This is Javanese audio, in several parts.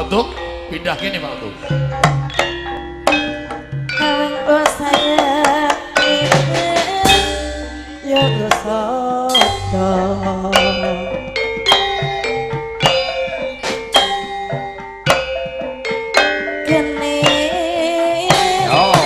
Tuk, pindah gini Pak Tuk. Kawin saya ya sodo kene oh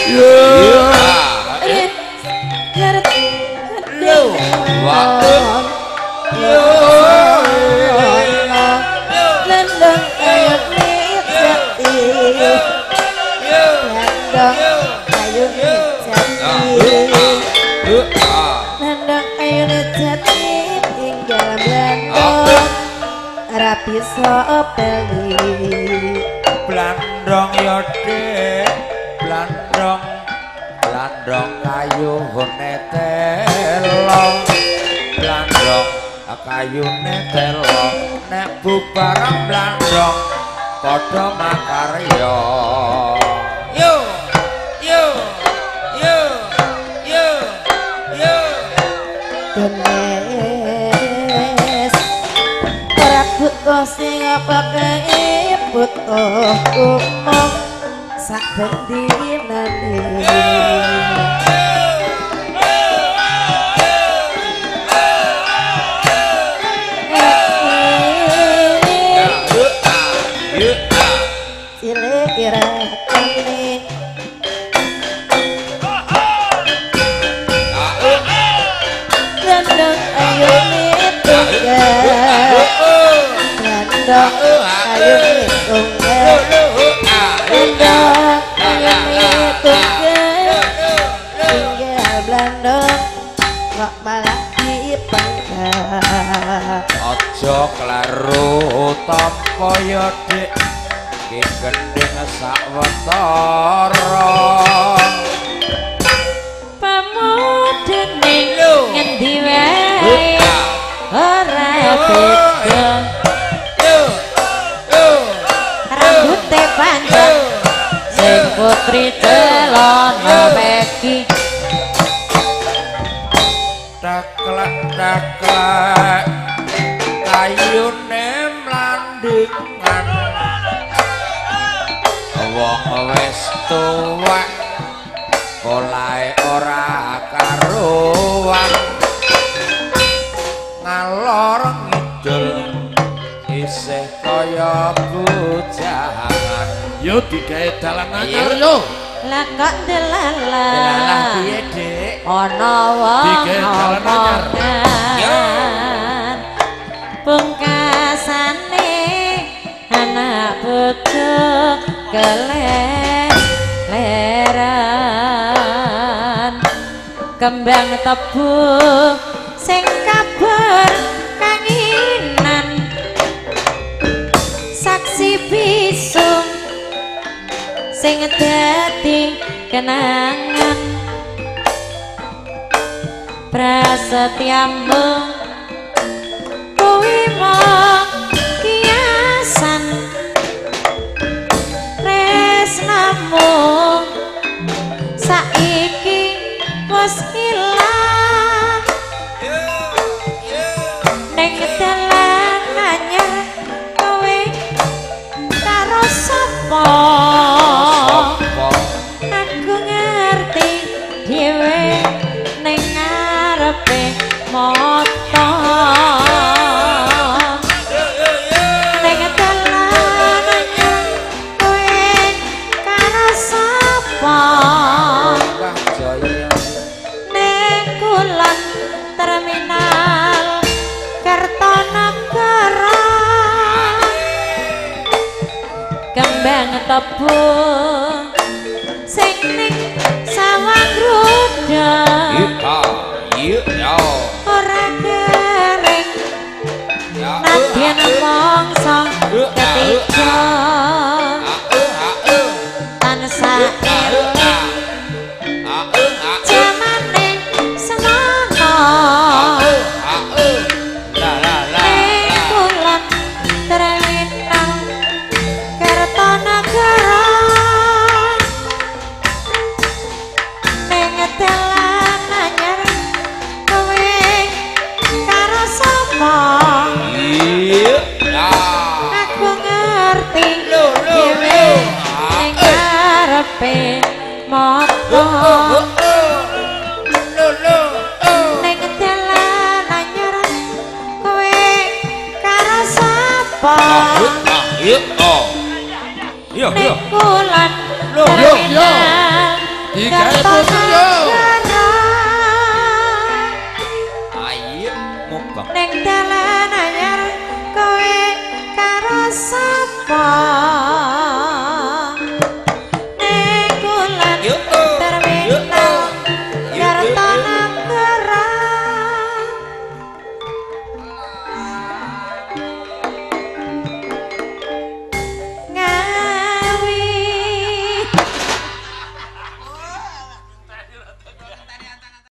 bisa beli blandong yo Dik blandong kayu netelo blandong kayu netelo nek bubarang blandong padha makarya yo butuh sing apa kae butuh umum sak bendinane cilik irakane dandang ayo nitunggal Endang ayo tunggal Endang ayo tunggal tinggal blandong kok malah dipenggal aja kleru tampa ya Dik ki gendeng sawetara pamudene ngendi wae ora beda panjang sing putri celana beki taklak kayune mlandingan wong wis tuwek polahe ora karuan ngalor ngidul isih kaya bujangan yo digawe dalan anyar yo lah kok delalah delalah piye Dik ana wong digawe dalan anyar pungkasane anak bojo keleleran kembang tebu sing kabar kanginan saksi bisu sing dadi kenangan prasetyamu kuwi mung kiasan tresnamu saiki wis ilang ning dalan anyar kowe karo sapa aku ngerti dhewe ning ngarepe mata ning dalan anyar kowe karo sapa ning kulon terminal Kertanegara kembang tebu sing ning sawang rudal ora kering nadyan mangsa ketiga tansah eling jamane semono kulon terminal Kertanegara ning dalan ning dalan anyar kowe karo sapa Yo ning kulan Digawe bosen yo.